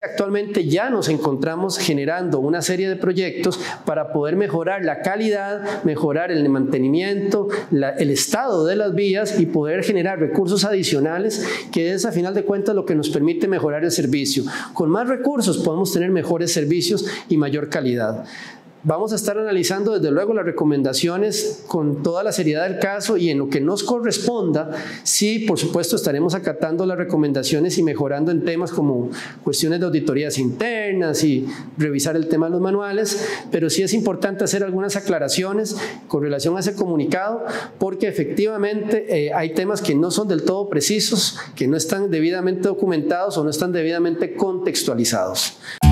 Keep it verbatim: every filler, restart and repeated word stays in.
Actualmente ya nos encontramos generando una serie de proyectos para poder mejorar la calidad, mejorar el mantenimiento, la, el estado de las vías y poder generar recursos adicionales, que es a final de cuentas lo que nos permite mejorar el servicio. Con más recursos podemos tener mejores servicios y mayor calidad. Vamos a estar analizando desde luego las recomendaciones con toda la seriedad del caso y en lo que nos corresponda, sí, por supuesto, estaremos acatando las recomendaciones y mejorando en temas como cuestiones de auditorías internas y revisar el tema de los manuales, pero sí es importante hacer algunas aclaraciones con relación a ese comunicado, porque efectivamente eh, hay temas que no son del todo precisos, que no están debidamente documentados o no están debidamente contextualizados.